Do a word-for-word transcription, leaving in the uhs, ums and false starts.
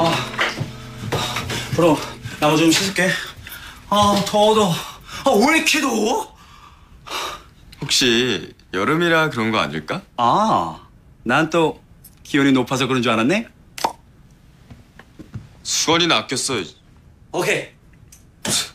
아, 그럼 나무 좀 씻을게. 아, 더워, 더워. 아, 왜 이렇게 더워? 혹시 여름이라 그런 거 아닐까? 아, 난 또 기온이 높아서 그런 줄 알았네? 수건이나 아껴 써. 오케이.